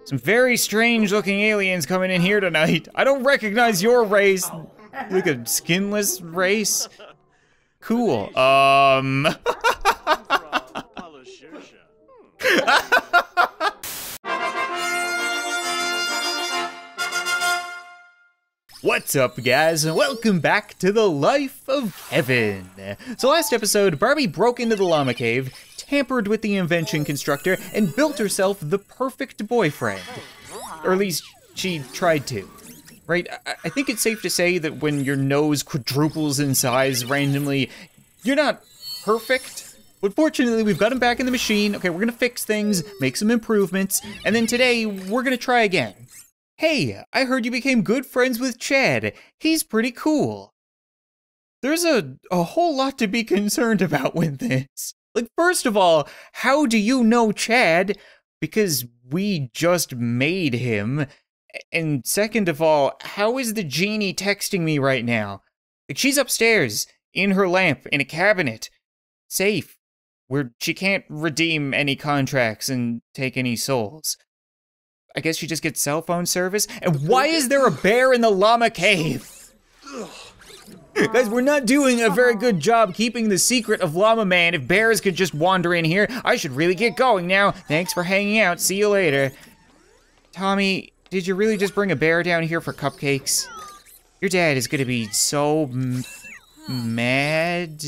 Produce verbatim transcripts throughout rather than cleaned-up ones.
Some very strange looking aliens coming in here tonight. I don't recognize your race. Like a skinless race. Cool. Um. What's up, guys, and welcome back to the life of Kevin. So last episode, Barbie broke into the llama cave, tampered with the invention constructor, and built herself the perfect boyfriend. Or at least, she tried to. Right? I, I think it's safe to say that when your nose quadruples in size randomly, you're not perfect. But fortunately, we've got him back in the machine. Okay, we're gonna fix things, make some improvements, and then today, we're gonna try again. Hey, I heard you became good friends with Chad. He's pretty cool. There's a, a whole lot to be concerned about with this. Like, first of all, how do you know Chad? Because we just made him. And second of all, how is the genie texting me right now? Like, she's upstairs, in her lamp, in a cabinet, safe, where she can't redeem any contracts and take any souls. I guess she just gets cell phone service? And why is there a bear in the llama cave? Guys, we're not doing a very good job keeping the secret of Llama Man. If bears could just wander in here, I should really get going now. Thanks for hanging out. See you later. Tommy, did you really just bring a bear down here for cupcakes? Your dad is gonna be so m mad.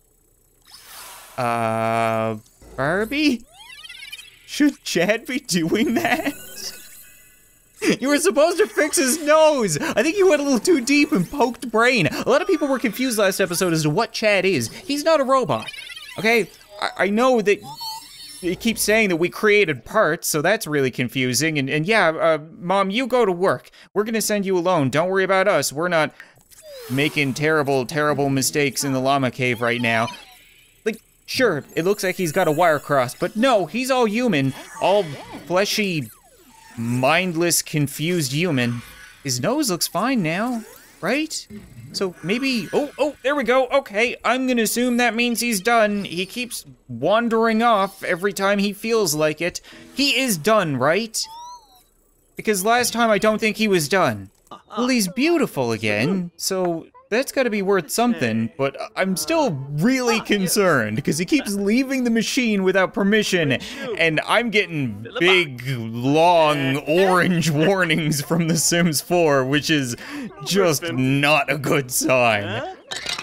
Uh, Barbie? Should Chad be doing that? You were supposed to fix his nose! I think you went a little too deep and poked brain. A lot of people were confused last episode as to what Chad is. He's not a robot, okay? I, I know that he keeps saying that we created parts, so that's really confusing. And, and yeah, uh, Mom, you go to work. We're gonna send you alone. Don't worry about us. We're not making terrible, terrible mistakes in the llama cave right now. Like, sure, it looks like he's got a wire crossed, but no, he's all human, all fleshy, mindless, confused human. His nose looks fine now, right? So maybe, oh, oh, there we go. Okay, I'm gonna assume that means he's done. He keeps wandering off every time he feels like it. He is done, right? Because last time I don't think he was done. Well, he's beautiful again, so that's gotta be worth something, but I'm still really concerned because he keeps leaving the machine without permission, and I'm getting big, long, orange warnings from The Sims four, which is just not a good sign.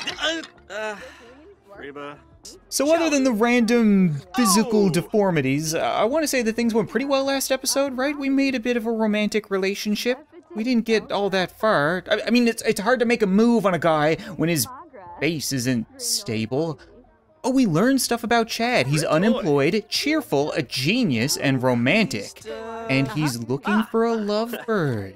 So other than the random physical deformities, I want to say that things went pretty well last episode, right? We made a bit of a romantic relationship. We didn't get all that far. I, I mean, it's, it's hard to make a move on a guy when his base isn't stable. Oh, we learned stuff about Chad. He's unemployed, cheerful, a genius, and romantic. And he's looking for a lovebird.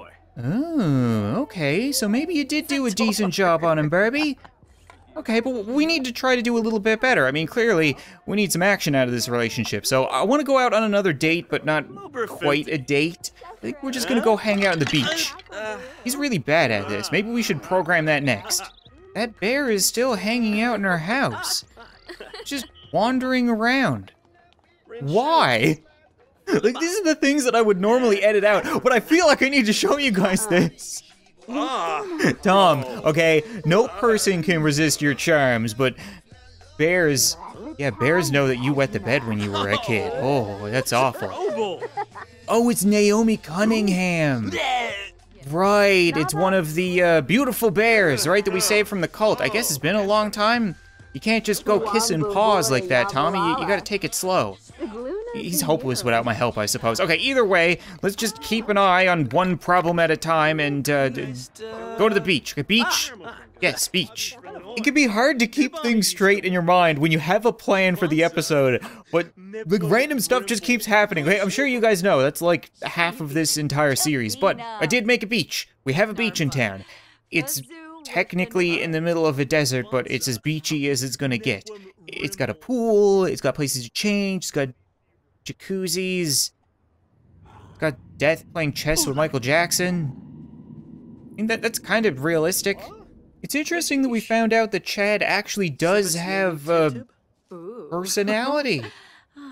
Oh, okay, so maybe you did do a decent job on him, Barbie. Okay, but we need to try to do a little bit better. I mean, clearly, we need some action out of this relationship. So I want to go out on another date, but not quite a date. I think we're just gonna go hang out on the beach. He's really bad at this. Maybe we should program that next. That bear is still hanging out in our house. Just wandering around. Why? Like, these are the things that I would normally edit out, but I feel like I need to show you guys this. Tom, okay, no person can resist your charms, but bears, yeah, bears know that you wet the bed when you were a kid. Oh, that's awful. Oh, it's Naomi Cunningham. Right, it's one of the uh, beautiful bears, right, that we saved from the cult. I guess it's been a long time. You can't just go kissing paws like that, Tommy. You, you gotta take it slow. He's hopeless without my help, I suppose. Okay, either way, let's just keep an eye on one problem at a time and uh, go to the beach. Okay, beach? Yes, beach. It can be hard to keep things straight in your mind when you have a plan for the episode, but like random stuff just keeps happening. Okay, I'm sure you guys know that's like half of this entire series, but I did make a beach. We have a beach in town. It's technically in the middle of a desert, but it's as beachy as it's gonna get. It's got a pool, it's got places to change, it's got jacuzzis, it's got Death playing chess with Michael Jackson. I mean, that, that's kind of realistic. It's interesting that we found out that Chad actually does have a personality.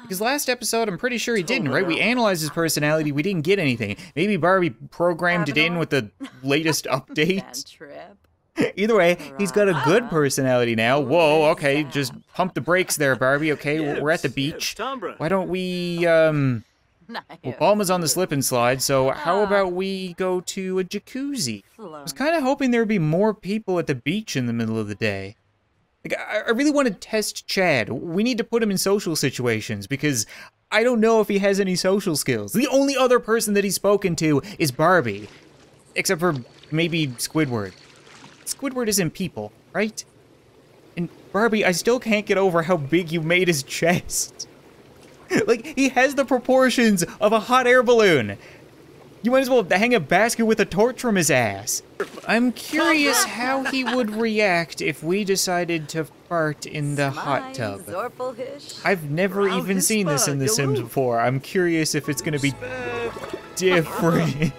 Because last episode, I'm pretty sure he didn't, right? We analyzed his personality, we didn't get anything. Maybe Barbie programmed it in with the latest update. Either way, he's got a good personality now. Whoa, okay, just pump the brakes there, Barbie. Okay, we're at the beach. Why don't we, um... Well, Palma's on the slip and slide, so how about we go to a jacuzzi? I was kind of hoping there would be more people at the beach in the middle of the day. Like, I, I really want to test Chad. We need to put him in social situations, because I don't know if he has any social skills. The only other person that he's spoken to is Barbie. Except for maybe Squidward. Squidward isn't people, right? And Barbie, I still can't get over how big you made his chest. Like, he has the proportions of a hot air balloon. You might as well hang a basket with a torch from his ass. I'm curious how he would react if we decided to fart in the hot tub. I've never even seen this in The Sims before. I'm curious if it's gonna be different.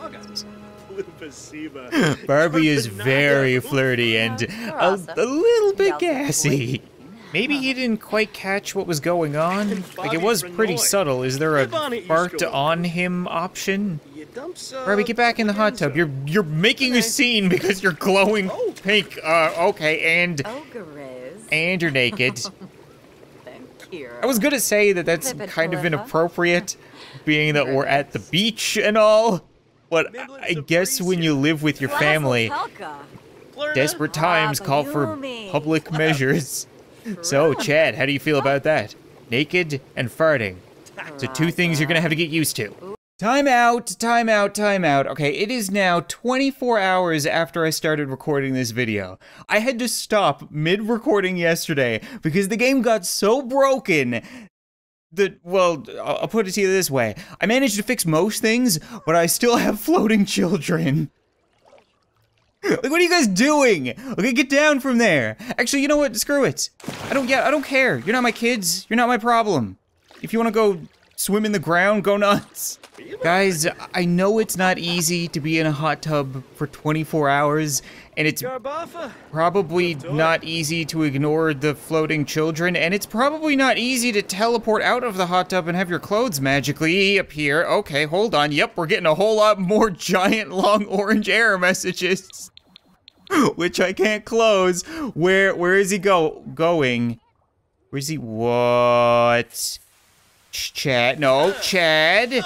Barbie is very flirty and a, a little bit gassy. Maybe he didn't quite catch what was going on. Like, it was pretty subtle. Is there a fart on him option? Barbie, get back in the hot tub. You're you're making a scene because you're glowing pink. Uh, okay, and and you're naked. I was gonna say that that's kind of inappropriate, being that we're at the beach and all. But I guess when you live with your family, desperate times call for public measures. So, Chad, how do you feel about that? Naked and farting. So two things you're gonna have to get used to. Time out, time out, time out. Okay, it is now twenty-four hours after I started recording this video. I had to stop mid-recording yesterday because the game got so broken that, well, I'll put it to you this way. I managed to fix most things, but I still have floating children. Like, what are you guys doing? Okay, get down from there. Actually, you know what? Screw it. I don't, yeah, I don't care. You're not my kids. You're not my problem. If you want to go swim in the ground, go nuts. Guys, I know it's not easy to be in a hot tub for twenty-four hours, and it's probably not easy to ignore the floating children, and it's probably not easy to teleport out of the hot tub and have your clothes magically appear. Okay, hold on. Yep, we're getting a whole lot more giant long orange error messages, which I can't close. Where where is he go going? Where's he? What? Chad, no, Chad.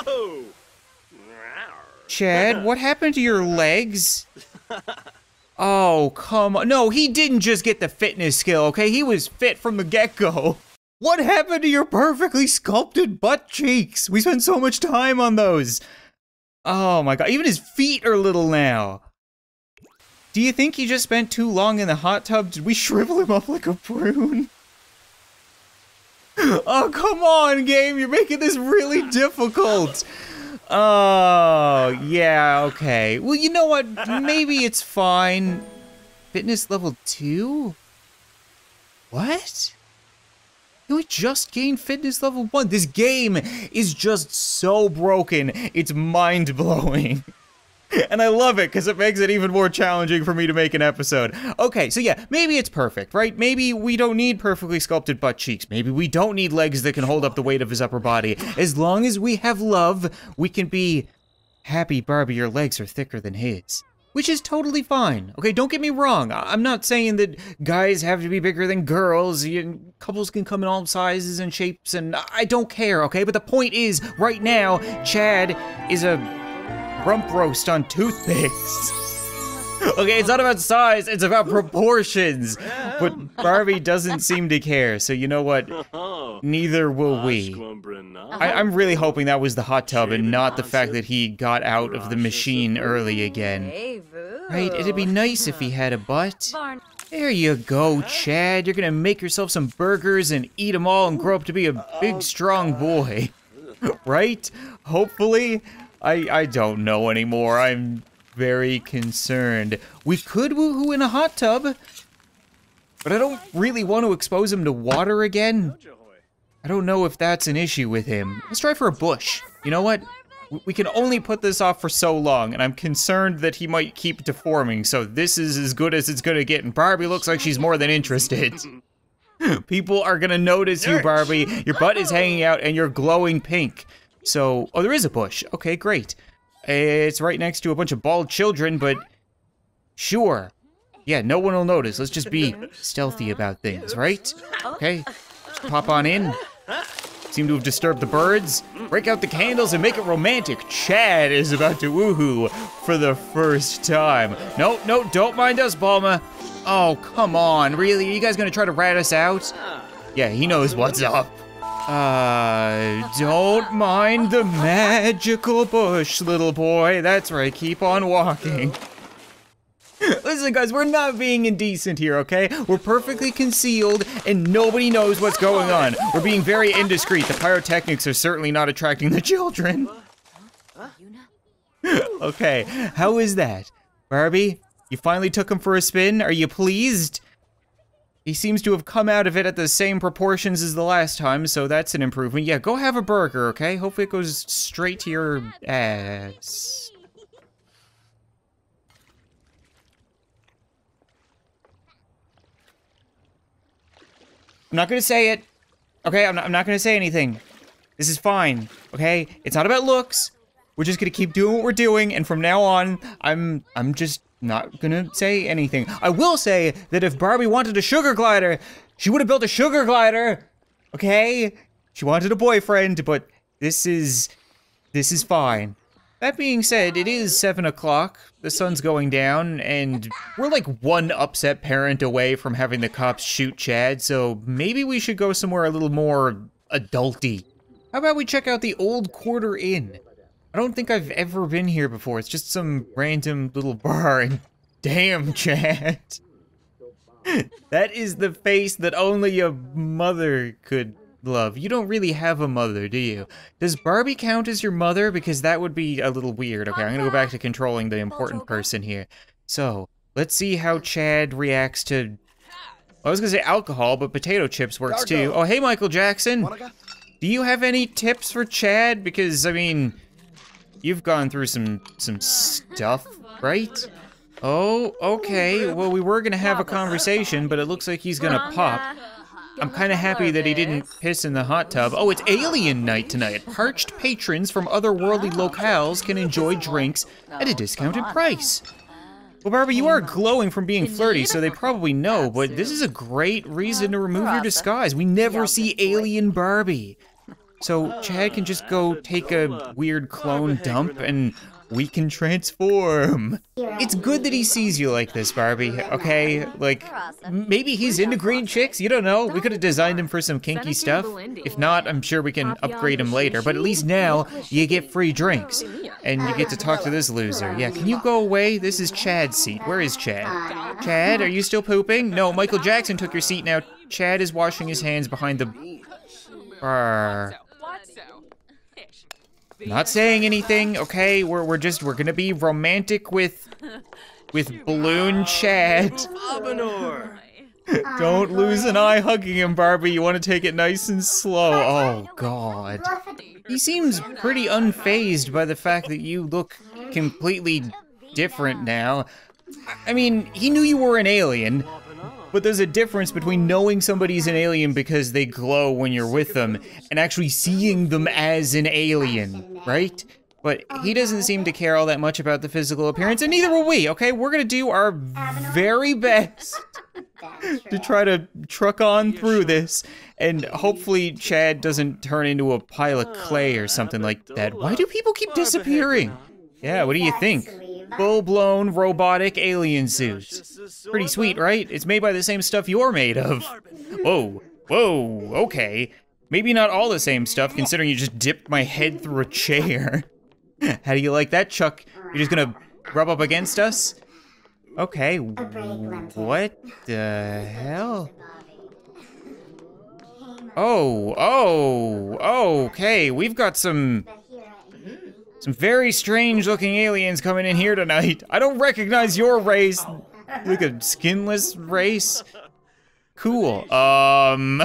Chad, what happened to your legs? Oh, come on. No, he didn't just get the fitness skill, okay? He was fit from the get-go. What happened to your perfectly sculpted butt cheeks? We spent so much time on those. Oh my god, even his feet are little now. Do you think he just spent too long in the hot tub? Did we shrivel him up like a prune? Oh, come on, game. You're making this really difficult. Oh, yeah, okay. Well, you know what? Maybe it's fine. Fitness level two? What? Can we just gain fitness level one? This game is just so broken. It's mind-blowing. And I love it, because it makes it even more challenging for me to make an episode. Okay, so yeah, maybe it's perfect, right? Maybe we don't need perfectly sculpted butt cheeks. Maybe we don't need legs that can hold up the weight of his upper body. As long as we have love, we can be happy, Barbie, your legs are thicker than his. Which is totally fine. Okay, don't get me wrong. I'm not saying that guys have to be bigger than girls. You, couples can come in all sizes and shapes, and I don't care, okay? But the point is, right now, Chad is a rump roast on toothpicks. Okay, it's not about size, it's about proportions. But Barbie doesn't seem to care, so you know what? Neither will we. I I'm really hoping that was the hot tub and not the fact that he got out of the machine early again. Right, it'd be nice if he had a butt. There you go, Chad. You're gonna make yourself some burgers and eat them all and grow up to be a big, strong boy. Right? Hopefully. I, I don't know anymore. I'm very concerned. We could woohoo in a hot tub, but I don't really want to expose him to water again. I don't know if that's an issue with him. Let's try for a bush. You know what? We can only put this off for so long, and I'm concerned that he might keep deforming, so this is as good as it's gonna get, and Barbie looks like she's more than interested. People are gonna notice you, Barbie. Your butt is hanging out and you're glowing pink. So, oh, there is a bush. Okay, great. It's right next to a bunch of bald children, but sure. Yeah, no one will notice. Let's just be stealthy about things, right? Okay, just pop on in. Seem to have disturbed the birds. Break out the candles and make it romantic. Chad is about to woohoo for the first time. No, no, don't mind us, Bulma. Oh, come on, really? Are you guys gonna try to rat us out? Yeah, he knows what's up. Uh, don't mind the magical bush, little boy. That's right, keep on walking. Listen, guys, we're not being indecent here, okay? We're perfectly concealed, and nobody knows what's going on. We're being very indiscreet. The pyrotechnics are certainly not attracting the children. Okay, how is that? Barbie, you finally took him for a spin? Are you pleased? He seems to have come out of it at the same proportions as the last time, so that's an improvement. Yeah, go have a burger, okay? Hopefully it goes straight to your ass. I'm not gonna say it. Okay, I'm not, I'm not gonna say anything. This is fine, okay? It's not about looks. We're just gonna keep doing what we're doing, and from now on, I'm I'm just not gonna say anything. I will say that if Barbie wanted a sugar glider, she would have built a sugar glider, okay? She wanted a boyfriend, but this is, this is fine. That being said, it is seven o'clock, the sun's going down, and we're like one upset parent away from having the cops shoot Chad, so maybe we should go somewhere a little more adulty. How about we check out the Old Quarter Inn? I don't think I've ever been here before. It's just some random little bar, and damn, Chad. That is the face that only a mother could love. You don't really have a mother, do you? Does Barbie count as your mother? Because that would be a little weird. Okay, I'm gonna go back to controlling the important person here. So, let's see how Chad reacts to... I was gonna say alcohol, but potato chips works too. Oh, hey, Michael Jackson. Do you have any tips for Chad? Because, I mean, you've gone through some, some stuff, right? Oh, okay. Well, we were gonna have a conversation, but it looks like he's gonna pop. I'm kind of happy that he didn't piss in the hot tub. Oh, it's alien night tonight. Parched patrons from otherworldly locales can enjoy drinks at a discounted price. Well, Barbie, you are glowing from being flirty, so they probably know, but this is a great reason to remove your disguise. We never see alien Barbie. So Chad can just go take a weird clone dump and we can transform. It's good that he sees you like this, Barbie, okay? Like, maybe he's into green chicks, you don't know. We could have designed him for some kinky stuff. If not, I'm sure we can upgrade him later, but at least now you get free drinks. And you get to talk to this loser. Yeah, can you go away? This is Chad's seat. Where is Chad? Chad, are you still pooping? No, Michael Jackson took your seat now. Chad is washing his hands behind the bar. Not saying anything, okay? We're we're just we're gonna be romantic with with Balloon Chad. Don't lose an eye hugging him, Barbie. You want to take it nice and slow. Oh God. He seems pretty unfazed by the fact that you look completely different now. I mean, he knew you were an alien. But there's a difference between knowing somebody's an alien because they glow when you're with them and actually seeing them as an alien, right? But he doesn't seem to care all that much about the physical appearance, and neither will we, okay? We're gonna do our very best to try to truck on through this, and hopefully Chad doesn't turn into a pile of clay or something like that. Why do people keep disappearing? Yeah, what do you think? Full-blown robotic alien suits. Pretty sweet, right? It's made by the same stuff you're made of. Whoa, whoa, okay. Maybe not all the same stuff, considering you just dipped my head through a chair. How do you like that, Chuck? You're just gonna rub up against us? Okay, what the hell? Oh, oh, okay, we've got some... Some very strange looking aliens coming in here tonight. I don't recognize your race. Like a skinless race. Cool. Um.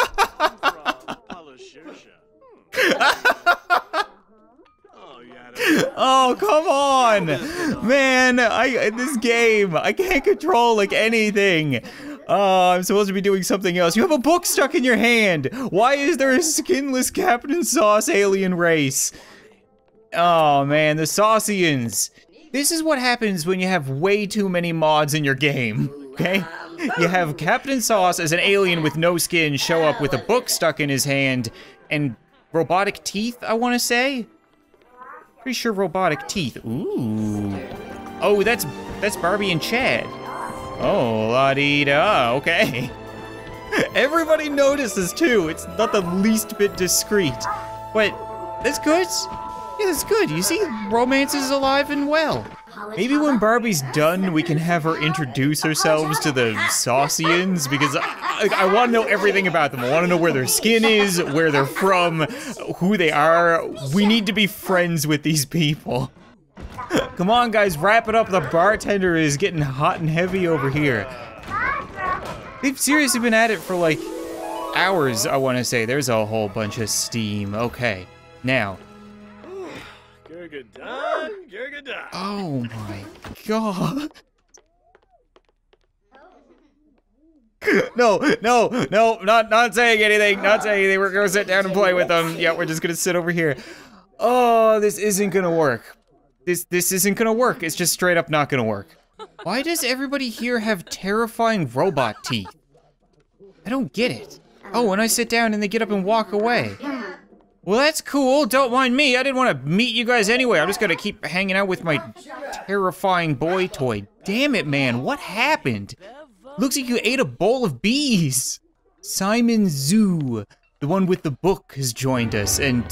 Oh, come on. Man, I in this game, I can't control like anything. Oh, I'm supposed to be doing something else. You have a book stuck in your hand. Why is there a skinless CaptainSauce alien race? Oh man, the Saucians. This is what happens when you have way too many mods in your game, okay? You have CaptainSauce as an alien with no skin show up with a book stuck in his hand and robotic teeth, I wanna say? Pretty sure robotic teeth. Ooh. Oh, that's that's Barbie and Chad. Oh, la-dee-da, okay. Everybody notices too. It's not the least bit discreet. But that's good. Yeah, that's good. You see, romance is alive and well. Maybe when Barbie's done, we can have her introduce ourselves to the Saucians, because I, I, I want to know everything about them. I want to know where their skin is, where they're from, who they are. We need to be friends with these people. Come on, guys, wrap it up. The bartender is getting hot and heavy over here. They've seriously been at it for like hours, I want to say. There's a whole bunch of steam. Okay, now. Oh my god. No, no, no, not not saying anything, not saying anything. We're gonna sit down and play with them. Yeah, we're just gonna sit over here. Oh, this isn't gonna work. This this isn't gonna work. It's just straight up not gonna work. Why does everybody here have terrifying robot teeth? I don't get it. Oh, when I sit down and they get up and walk away. Well, that's cool. Don't mind me. I didn't want to meet you guys anyway. I'm just gonna keep hanging out with my terrifying boy toy. Damn it, man. What happened? Looks like you ate a bowl of bees. Simon Zoo, the one with the book, has joined us, and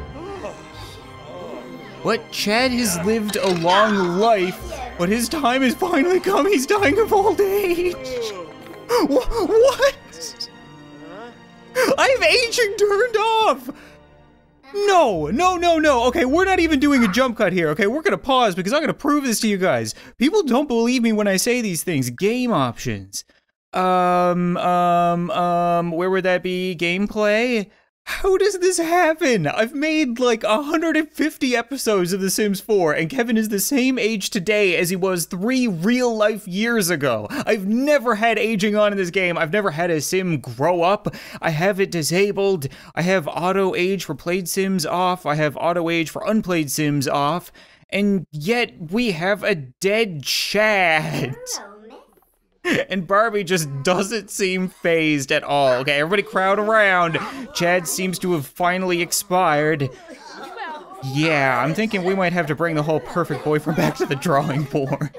what? Chad has lived a long life, but his time has finally come. He's dying of old age. What? I have aging turned off. No, no, no, no. Okay, we're not even doing a jump cut here. Okay, we're gonna pause because I'm gonna prove this to you guys. People don't believe me when I say these things. Game options. Um, um, um, where would that be? Gameplay? How does this happen? I've made like one hundred fifty episodes of The Sims four, and Kevin is the same age today as he was three real life years ago. I've never had aging on in this game. I've never had a sim grow up. I have it disabled. I have auto age for played Sims off. I have auto age for unplayed Sims off. And yet we have a dead Chad. And Barbie just doesn't seem phased at all. Okay, everybody crowd around. Chad seems to have finally expired. Yeah, I'm thinking we might have to bring the whole perfect boyfriend back to the drawing board.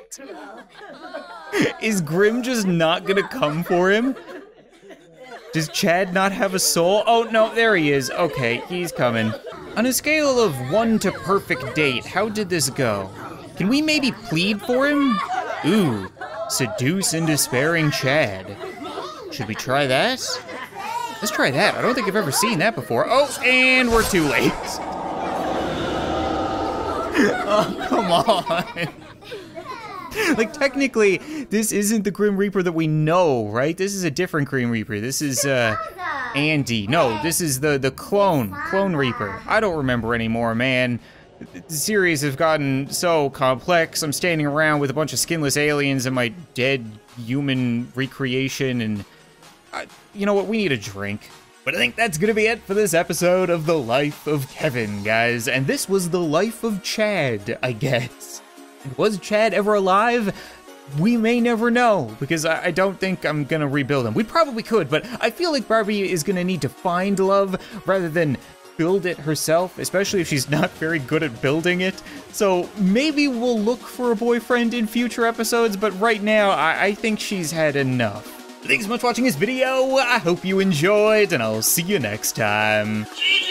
Is Grim just not gonna come for him? Does Chad not have a soul? Oh, no, there he is. Okay, he's coming. On a scale of one to perfect date, how did this go? Can we maybe plead for him? Ooh. Seduce and despairing Chad. Should we try that? Let's try that. I don't think I've ever seen that before. Oh, and we're too late. Oh, come on. Like, technically, this isn't the Grim Reaper that we know, right? This is a different Grim Reaper. This is, uh, Andy. No, this is the, the clone, Clone Reaper. I don't remember anymore, man. The series have gotten so complex. I'm standing around with a bunch of skinless aliens and my dead human recreation, and I, you know what, we need a drink. But I think that's gonna be it for this episode of The Life of Kevin, guys. And this was The Life of Chad, I guess. Was Chad ever alive? We may never know, because I, I don't think I'm gonna rebuild him. We probably could, but I feel like Barbie is gonna need to find love rather than build it herself, especially if she's not very good at building it. So maybe we'll look for a boyfriend in future episodes, but right now, I, I think she's had enough. Thanks so much for watching this video. I hope you enjoyed, and I'll see you next time.